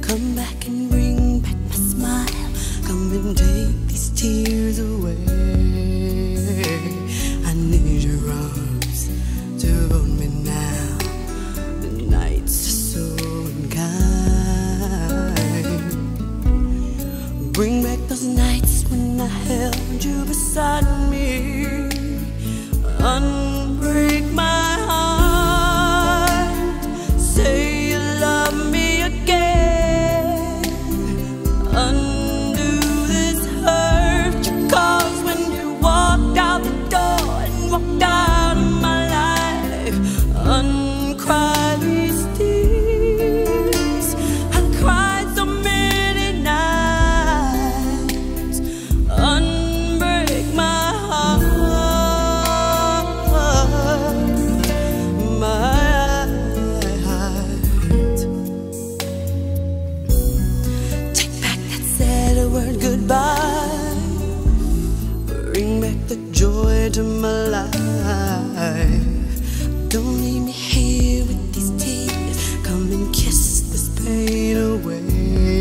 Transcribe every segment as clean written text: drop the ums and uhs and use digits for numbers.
Come back and bring back my smile. Come and take these tears away. I need your arms to hold me now. The nights are so unkind. Bring back those nights when I held you beside me. Unbreak my heart. Say you love me again. Undo this hurt you caused when you walked out the door and walked out of my life. Uncry these tears. I cried so many nights. Unbreak my heart. Word goodbye. Bring back the joy to my life. Don't leave me here with these tears. Come and kiss this pain away.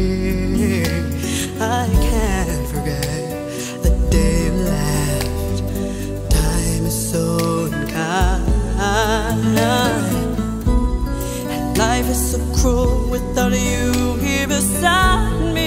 I can't forget the day you left. Time is so unkind, and life is so cruel without you here beside me.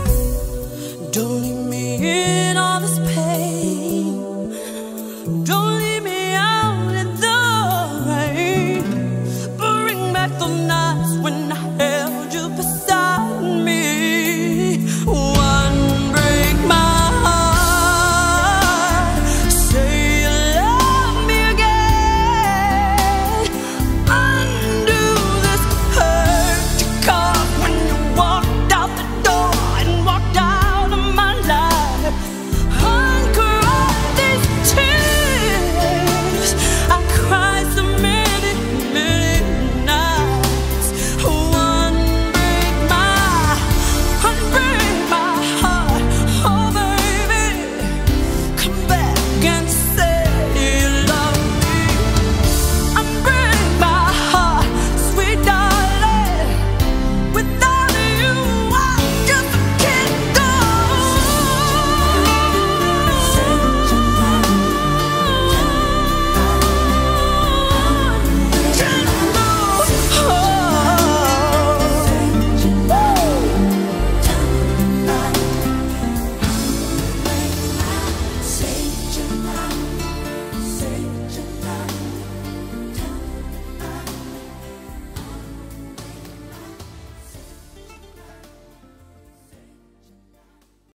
Don't leave me in all this pain. Don't